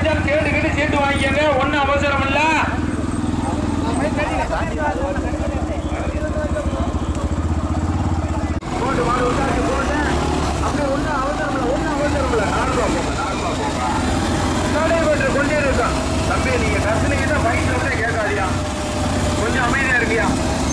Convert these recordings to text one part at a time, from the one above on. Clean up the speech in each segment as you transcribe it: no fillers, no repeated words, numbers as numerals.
கிடைச்சாலும் கேட்டுக்கிட்டு சீட்டு வாங்கிக்கங்க. ஒன்னும் அவசரம் இல்ல. போட்டு மாடு விட்டாச்சு போட்டு அப்படியே ஒன்னும் அவசரம் இல்லை. ஒன்னும் அவசரம் இல்லை. நார்மலா போங்க. நடைபெற்று கொண்டே இருக்கான். தம்பி நீங்க கசனிக்கு தான் பைக்ல விட்டே கேட்காதியா. கொஞ்சம் அமைதியா இருக்கியா.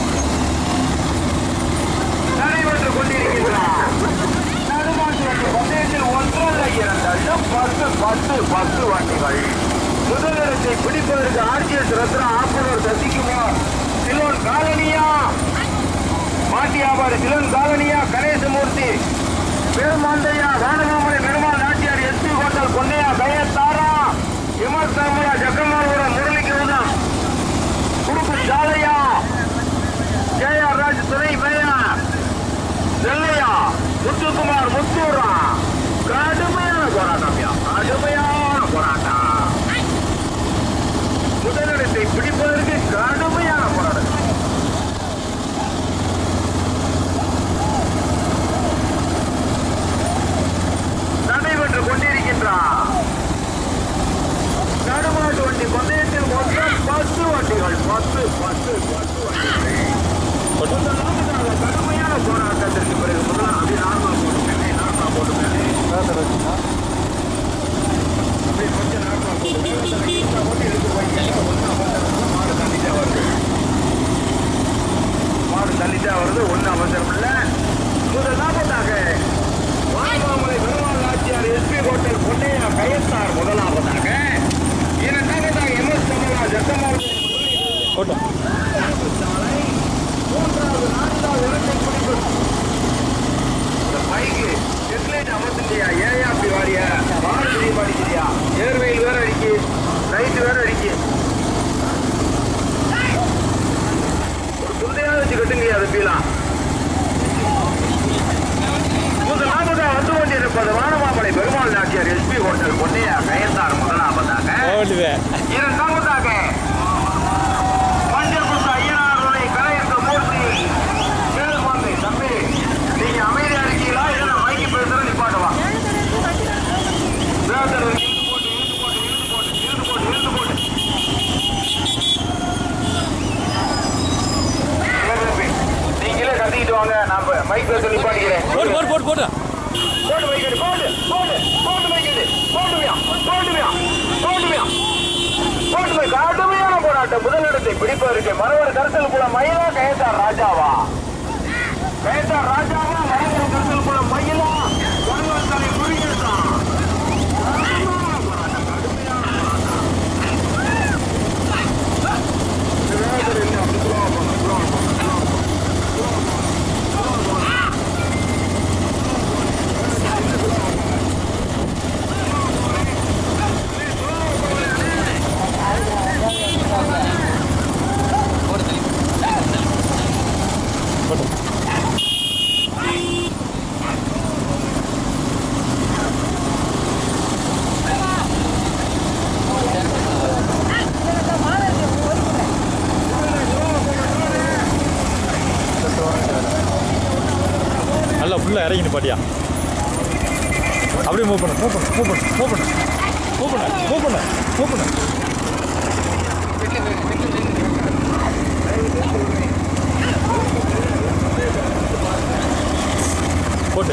நடைபெற்று கொண்டிருக்கிறான். பந்தயத்தில் ஒன்றல்ல இரண்டல்ல 10 வண்டிகள். முதலிடத்தை பிடிப்பதற்கு ஆர்ஜிஎஸ் ரத்னா ஆப்பனர் சசிகுமார் சிலோன் காலனியா மாட்டி வியாபாரி சிலோன் காலனியா கணேசமூர்த்தி பெருமாந்தையா வானமாமலை பெருமாள் நாட்டியார் எஸ்பி ஹோட்டல் பொன்னையா கயத்தாரா விமல் சாமரா ஜக்கமாபுரம் முரளிகிருதம் குறுக்கு சாலையா கேஆர் ராஜ் துணை மேயர் செல்லையா முத்துக்குமார் முத்தூரா. கடுமையான போராட்டம்யா, கடுமையான போராட்டம். முதலிடத்தை பிடிப்பதற்கு கடுமையான போராட்டம். நடைபெற்றுக் கொண்டிருக்கின்றார். நடுமாட்டு வண்டி பந்தயத்தில் மொத்தம் 10 வண்டிகள். 10 கடுமையான போராட்டத்திற்கு பிறகு முதலாம் அப்படி நார்மலா போட்டுமே அப்படியே கொஞ்சம் நார்மலா போட்டு எடுத்து மாடு தள்ளிட்டா வருது. ஒன்னும் அவசரம் இல்ல. முதலாவதாக வானமாமலை பெருமாள் நாச்சியார் எஸ்பி ஹோட்டல் பொன்னையா கயத்தார் முதலாவதாக. இரண்டாவதாக MS கமலா ஜக்கமாபுரம் மூன்றாவது 4வது இடத்தை பிடிக்கும். இந்த பைக்கு ஹெட்லைட் அமர்ந்துட்டியா? ஏன் அப்படி வாரியா? வார தெரிய மாட்டேங்கிறியா? ஏர்வெயில் வேற அடிக்கு, லைட் வேற அடிக்கு. ஒரு துண்டையாவது வச்சு கட்டுங்கயா. அது பீலாம் முதலாவதா வந்து கொண்டிருப்பது வானமாமலை பெருமாள் நாச்சியார் எஸ்பி ஹோட்டல் பொன்னையா கயத்தார் முதலாவதாக. இரண்டாவதாக நீங்க அமைதியா இருக்கீங்களா? இல்ல மைக்கு பேசுற நிப்பாட்டுவா. நீங்களே கத்திக்கிட்டு வாங்க. நான் மைக் பேச நிப்பாட்டிக்கிறேன். கடுமையான போராட்டம். முதலிடத்தை பிடிப்பதற்கு மரவர் கருத்தல் குளம் மயிலா கயத்தார் ராஜாவா? கயத்தார் ராஜாவா மரவர் கருத்தல் குளம் மயிலா மரவர் தலை முருகேசா? ஃபுல்லாக இறங்கி நிப்பாட்டியா? அப்படியே மூவ் பண்ண போட்டு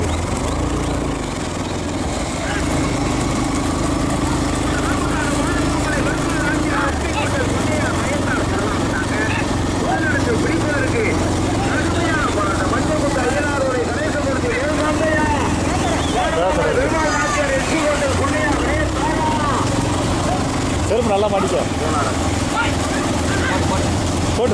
செருப்பு நல்லா மாட்டிக்க போட்டு.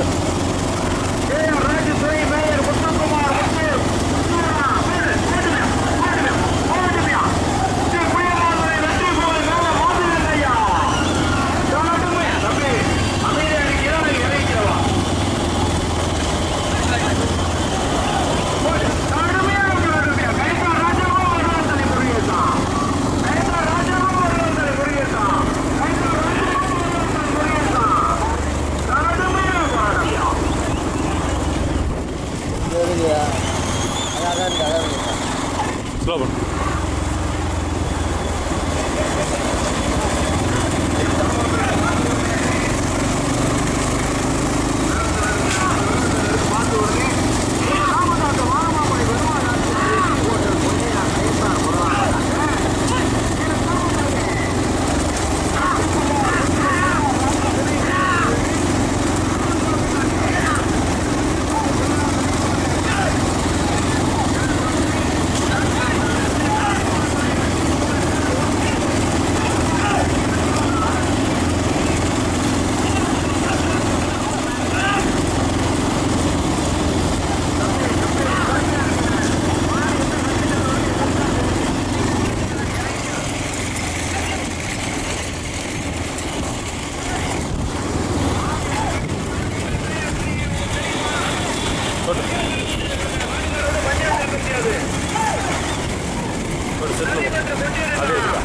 போட்டு செட்டு அதே இதுதான்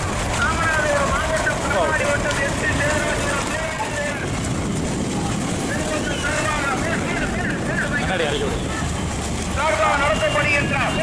கண்ணாடி இறக்கி விடு நடத்தப்படுகின்றார்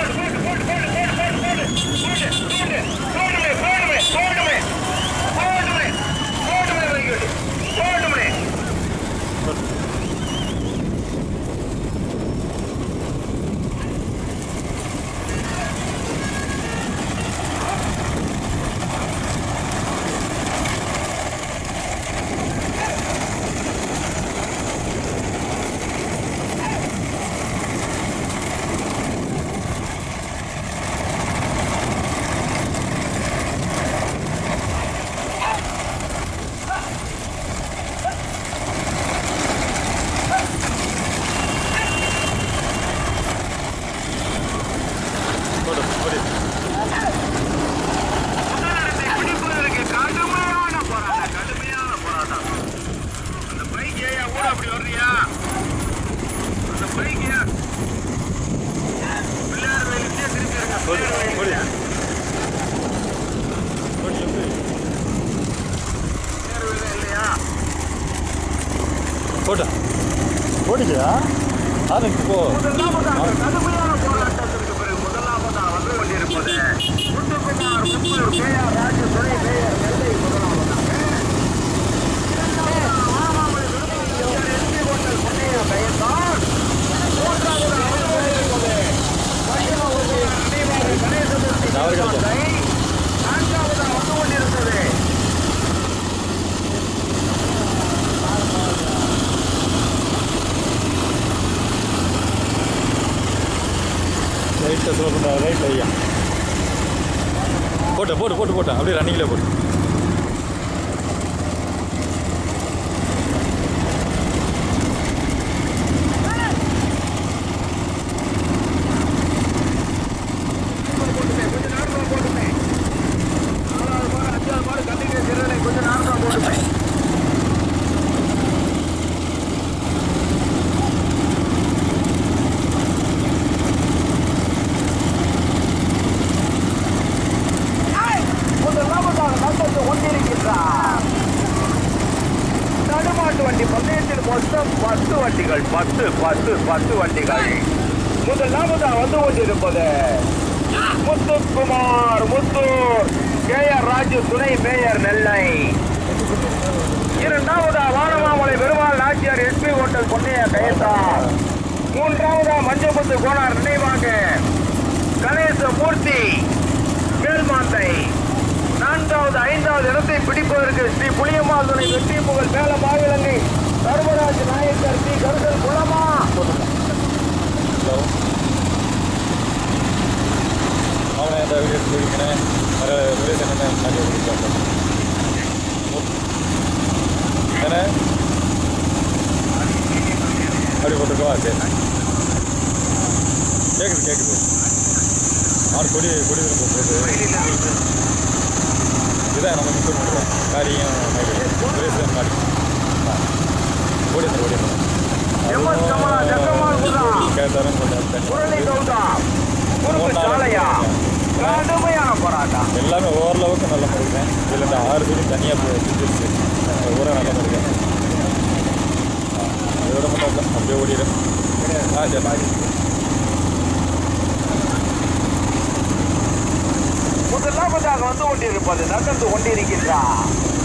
போட்டா போட்டுச்சா அதுக்கு போ கடுமையான போராட்டத்திற்கு பிறகு முதலாவதா வந்து கொண்டிருப்பது முத்துக்குமார் முத்தூர் கேஆர் ராஜு துணை மேயர் நெல்லை முதலாவதாக நான்காவதா வந்து கொண்டிருந்தது ரைட்டில் ஸ்லோ பண்ணுறா ரைட்டில் ஐயா போட்டேன் அப்படியே ரன்னிங்கில் போட்டு வண்டி பந்தயத்தில் மொத்தம் 10 வண்டிகள் 10 வண்டிகள் முதலாவதா வந்து கொண்டிருப்பது முத்துக்குமார் முத்தூர் கேஆர் ராஜு துணை மேயர் நெல்லை இரண்டாவதா வானமாமலை பெருமாள் நாச்சியார் எஸ்பி ஹோட்டல் பொன்னையா கயத்தார் மூன்றாவதா மஞ்சமுத்து கோனார் நினைவாக கணேசமூர்த்தி மேல்மாந்தை நான்காவது ஐந்தாவது இடத்தை பிடிப்பதற்கு ஸ்ரீ புளியம்மாள் துணை வெற்றி புகழ் மேல மாவிலங்கை சர்வராஜ் நாயக்கர் ஸ்ரீ கருதல் குளமா அவனை அந்த வீடியோ போயிருக்கிறேன் ஏன்னா அப்படி போட்டுருக்கவா சரி கேட்குது அவன் கொடி போட்டு இதுதான் நம்ம மிஸ் பண்ணுறோம் காரியம் மாடி கேட்டாலும் எல்லாமே ஓரளவுக்கு நல்ல முடியும் இதில் இந்த 6 பேர் தனியாக செஞ்சிருச்சு ஊரை நல்ல முடியும் இதோட மட்டும் அப்படியே ஓடிடும் சரி முதலாவதாக வந்து கொண்டிருப்பது நகர்ந்து கொண்டிருக்கின்றார்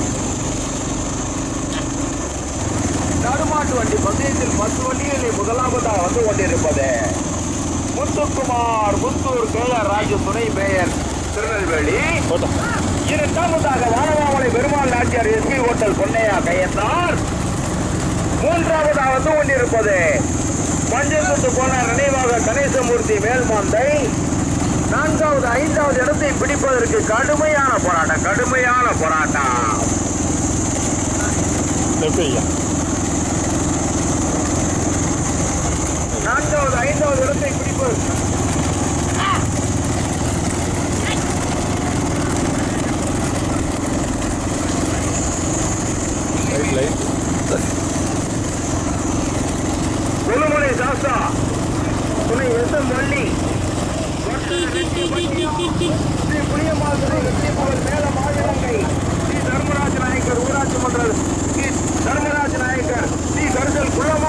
நடுமாட்டு வண்டி பந்தயத்தில் 10 வண்டிகளை முதலாவதாக வந்து கொண்டிருப்பது முத்துக்குமார் முத்தூர் கேஆர் ராஜு துணை மேயர் திருநெல்வேலி இரண்டாவதாக வானமாமலை பெருமாள் நாச்சியார் எஸ்பி ஹோட்டல் பொன்னையா கயத்தார் மூன்றாவதாக வந்து கொண்டிருப்பது மஞ்சமுத்து கோனார் நினைவாக கணேசமூர்த்தி மேல்மாந்தை நான்காவது ஐந்தாவது இடத்தை பிடிப்பதற்கு கடுமையான போராட்டம் நான்காவது ஐந்தாவது இடத்தை பிடிப்பது கொல்லுமலை சாஸ்தா துணை எஸ் எம் வள்ளி ஸ்ரீ புளியம்மாள் துணை வெற்றி புகழ் மேல மாநிலங்கை ஸ்ரீ தர்மராஜ நாயக்கர் ஊராட்சி மன்ற ஸ்ரீ தர்மராஜ நாயக்கர் ஸ்ரீ கருதல் குள்ளமா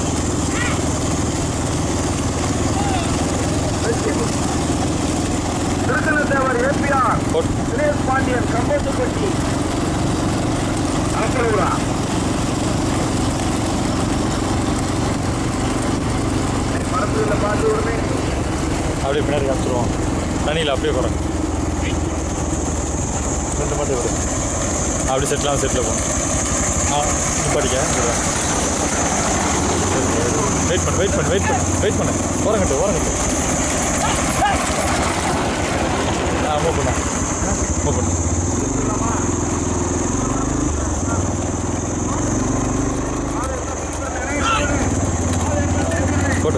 திருத்தலத்தேவர் ஏபிஆர் தினேஷ் பாண்டியன் கம்பத்துப்பட்டி அரசூரா மரத்துல பார்த்து உடனே அப்படியே பின்னாடி காமிச்சிருவோம். தண்ணியில் அப்படியே போகிறேன். ரெண்டு மட்டும் விடு. அப்படி செட்டில் போகணும். படிக்க வெயிட் பண்ணு ஓரங்கட்டு மூவ் பண்ணு போட்டு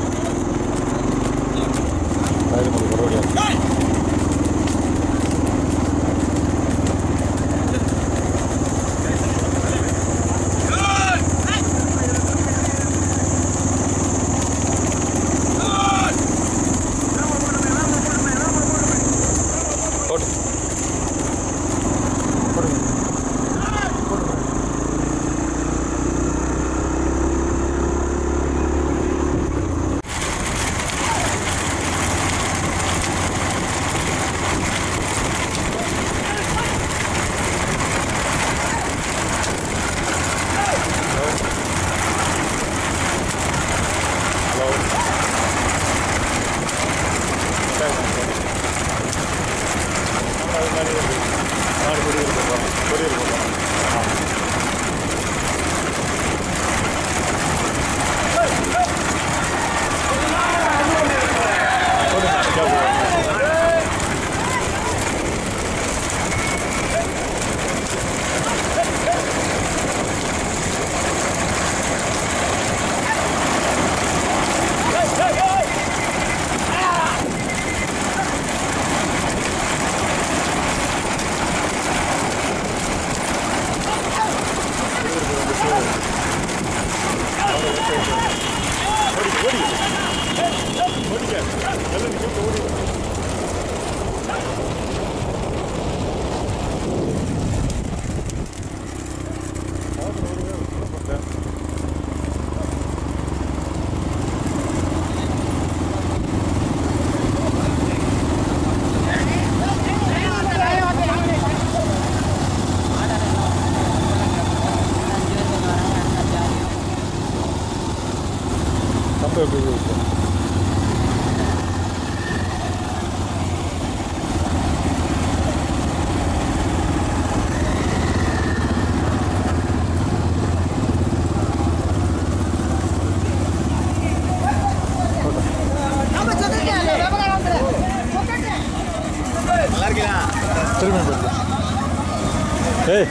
Hey.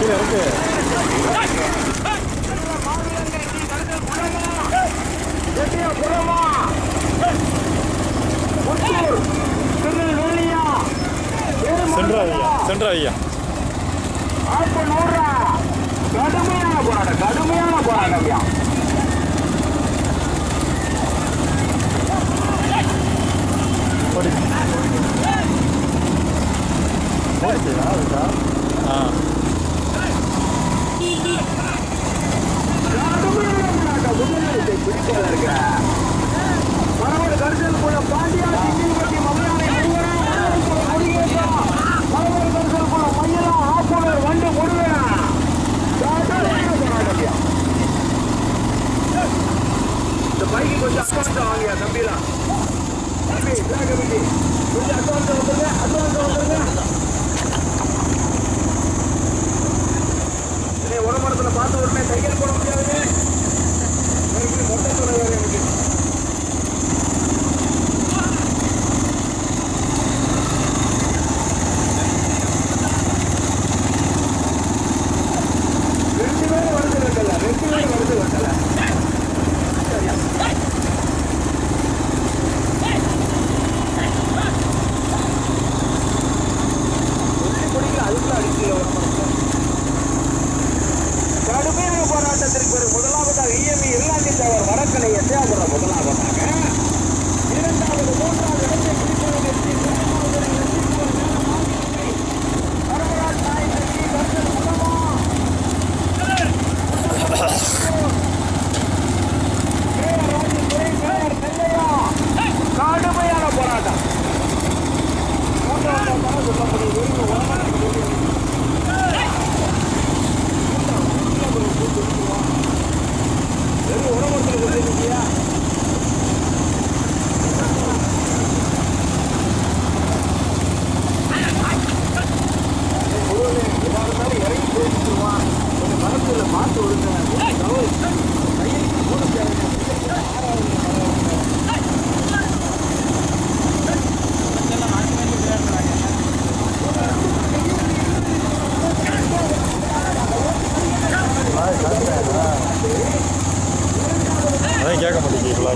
கீழே இருக்கு. சென்ட்ராவியா கடுமையான போராட்டம் இந்த பைக்கு கொஞ்சம் அட்வான்ஸ் வாங்கியா தம்பிலாம் கொஞ்சம் அட்வான்ஸ் வந்துருங்க ஒரு மரத்தில் பார்த்து உடனே தையல் போட முடியாது மொட்டை சொல்ல வேறு எனக்கு ரெண்டு பேரும் வருது வெட்டல அதுக்குள்ள அடிக்கல கடுமையான போராட்டத்திற்கு ஒரு முதலாவதாக இஎம்இ எல்லாத்தையும் தவிர வடக்கலை எட்டையாபுரம் முதலாவதாக இரண்டாவது மூன்றாவது இடத்தை பிடிப்பதற்கு கடுமையான போராட்டம் சொல்ல முடியும். உணவத்தில் சொல்லிருக்கியா இறங்கி போயிடுவான் கொஞ்சம் மரத்துல பார்த்து விடுங்க அதான் கேட்க மாட்டேங்கிறீங்களா?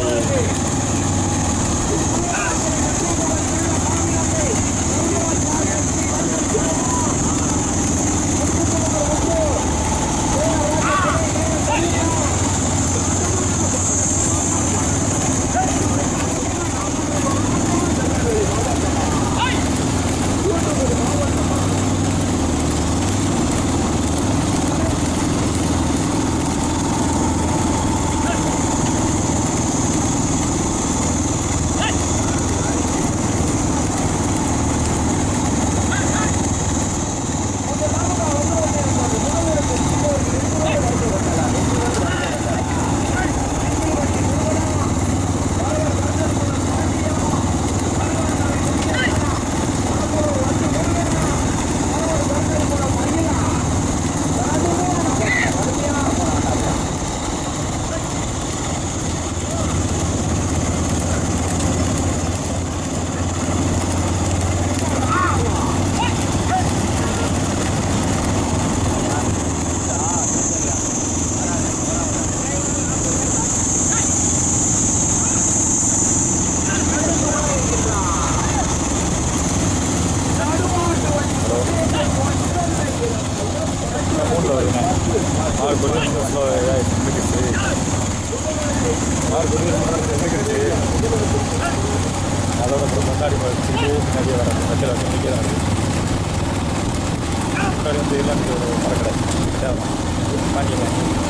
அதோட முன்னாடி வச்சுட்டு முன்னாடியே வர பச்சை வச்சு தான் இருக்குது. முன்னாடி வந்து எல்லாமே ஒரு மரக்கடை வாங்கிடுவேன்.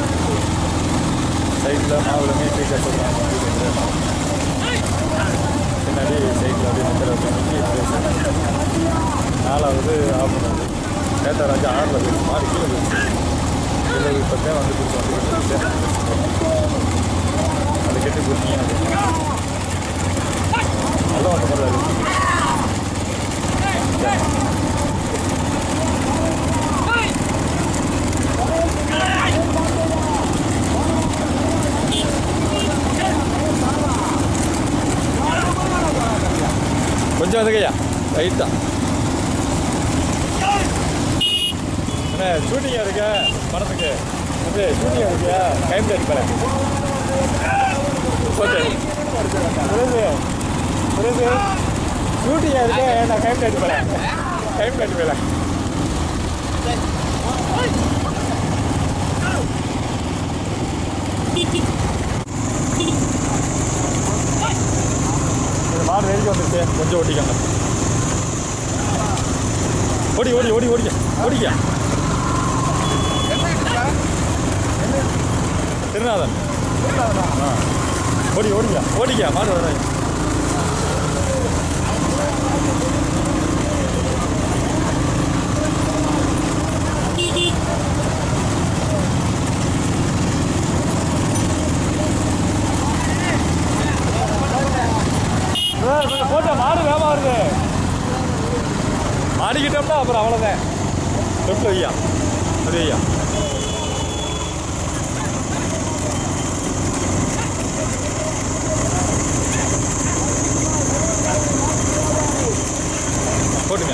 சைடில் மாவுலமே பீஸா சொல்கிறாங்க. பின்னாடி சைடில் அப்படியே பச்சை வச்சு நாலாவது ஆஃப் பண்ணுறது நேதாராஜா 6ல் போயிடுச்சு. மாறி கீழே போயிடுச்சு. கீழே இப்போ தான் வந்து கொடுத்து அதை கெட்டு கொடுத்தீங்க நல்லா வந்த மாதிரி இருக்குது. கொஞ்சம் வந்துக்கையா ரைட் தான் என்ன ஷூட்டிங்காக இருக்க படத்துக்கு இது ஷூட்டிங்காக இருக்கியா டைம் டேட் போகிறேன் ஓகே புரியுது ஷூட்டிங்காக இருக்க நான் டைம் டேட் போகிறேன் மாடு நெருக்கி வந்துருச்சு கொஞ்சம் ஓட்டிக்காங்க ஓடிக்க திருநாதன் ஓடிக்க மாடு வர்றாங்க போட்டா மாடு வேகமாக வருது மாடிக்கிட்டோம்னா அப்புறம் அவ்வளோதான் தொட்டில் வையா அது வையா போட்டுங்க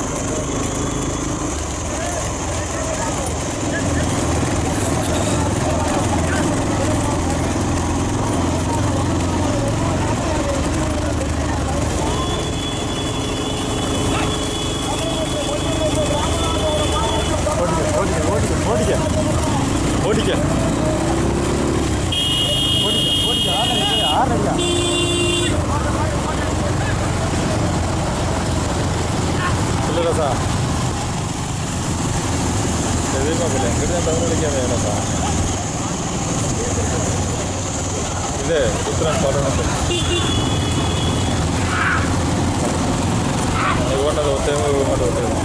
இல்லைப்பா எதிர்பார்க்கல எங்கிட்ட தவறடிக்காத இல்லைப்பா இது உத்தரன் சொல்லணும் ஓட்டதை ஒத்தவங்க மட்டும் ஒத்துக்கணும்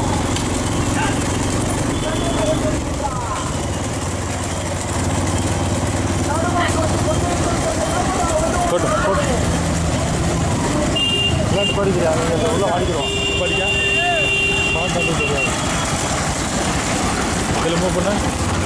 போட்டு விளையாட்டு படிக்கிறா நீங்கள் உள்ள அடிக்கிறோம் படிக்க பாட்டு தெரியாது இதில் மூவ் பண்ண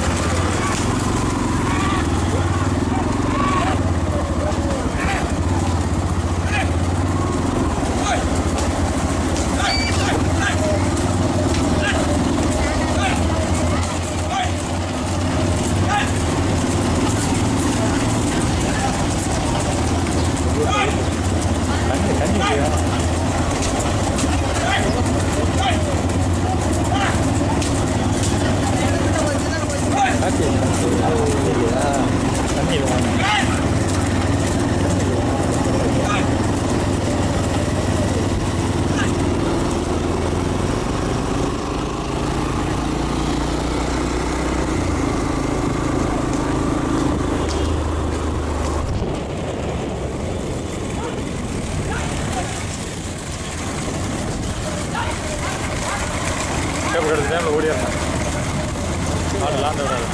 எடுத்த டைமில் ஓடியாருங்க ஆடு லாந்த விடாது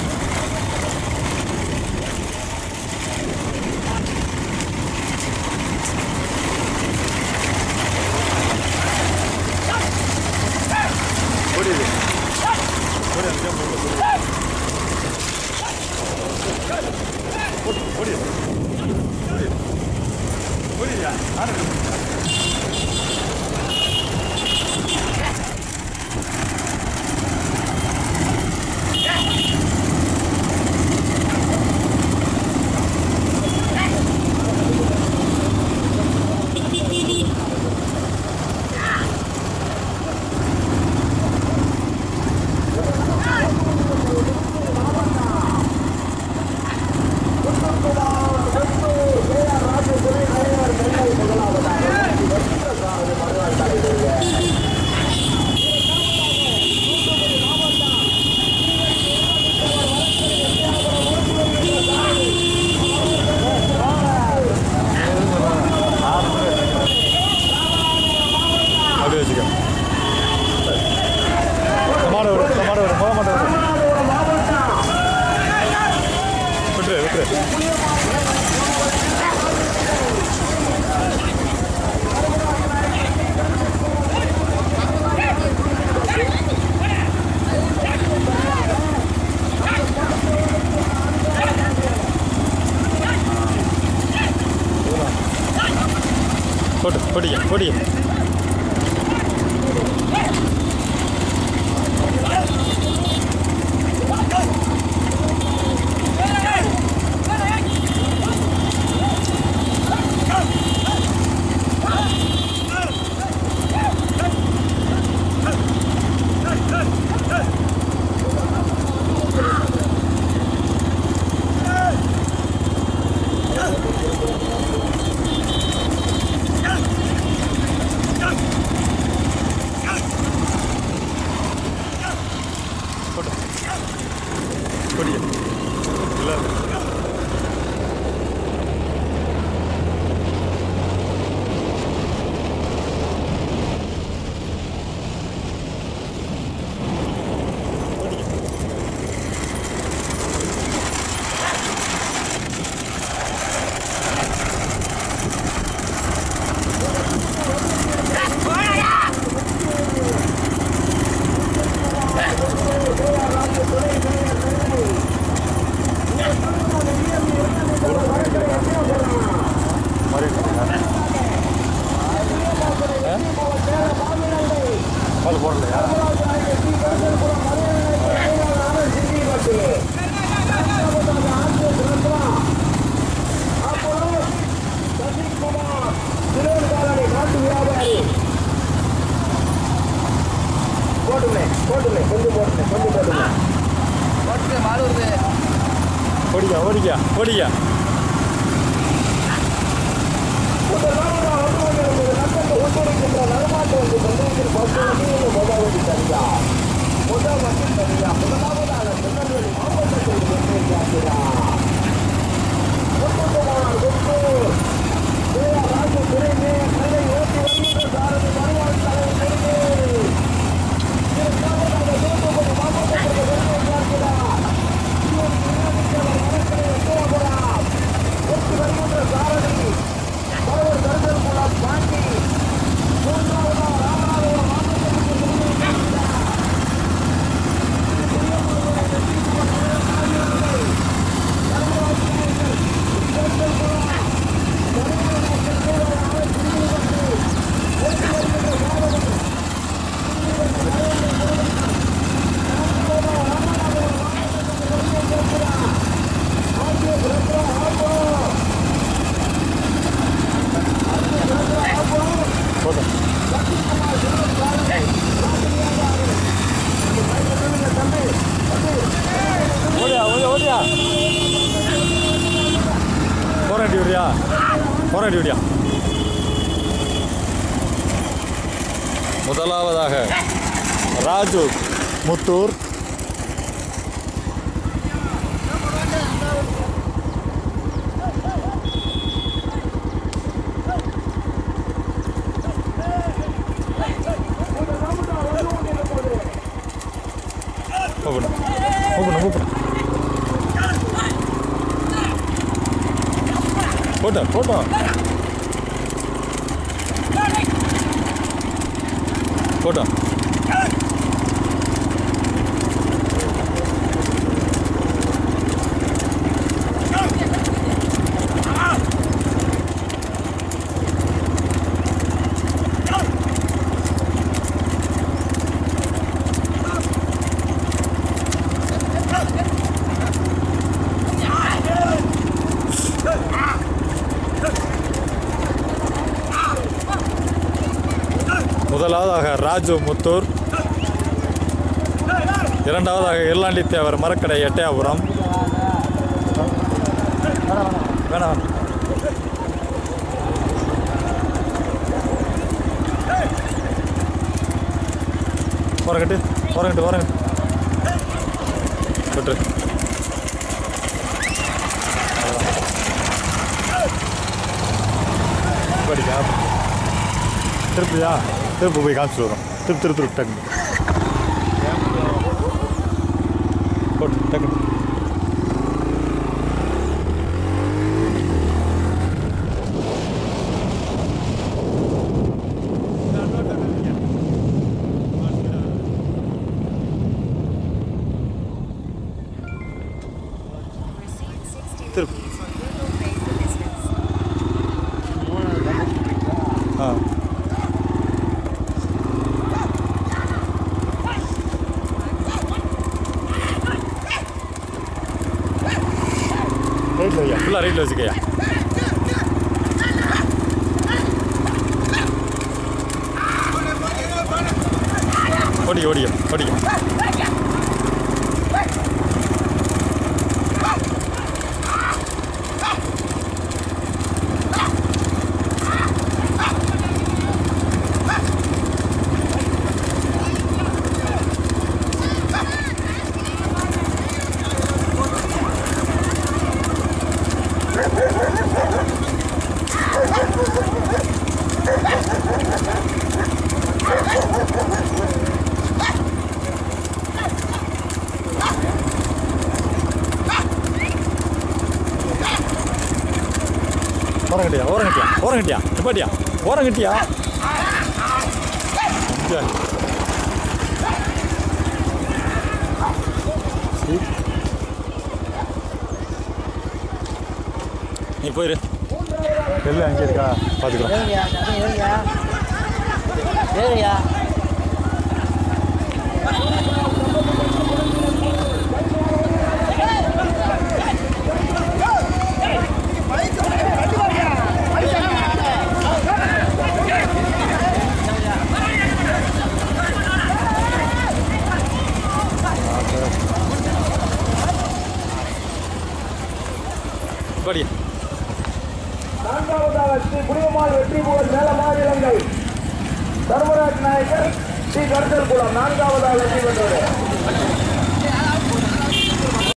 ஓடிது ஓடியா ஆடு பொடி கொடிய இல்லை பால் போடலையா ஓடியா ஓடியா ஓடியா போராடி முதலாவதாக ராஜு முத்தூர் போட்டோ முதலாவதாக ராஜு முத்தூர், இரண்டாவதாக எல்லாண்டி தேவர் மரக்கடை எட்டயாபுரம். வேணாம் போறங்கட்டு விட்டு படிக்கா திருப்பி போய் காமிச்சிட்டு வரோம். திருப்பி டக்கு போட்டு டக்கு திருப்பி ஃபுல்லாக ரைட்டில் வச்சுக்கையா. ஓடிக்க ஓரங்கட்டியா நிப்பாட்டியா ஓரங்கட்டியா நீ போயிரு எல்லாம் அங்கே இருக்கா பார்த்துக்கலாம் படி நான்காவதாக ஸ்ரீ புளியம்மாள் வெற்றி புகழ் மேல மாநிலங்கள் தர்மராஜ் நாயக்கர் ஸ்ரீ கருத்தல் குளம் 4வது வெற்றி பெற்றது.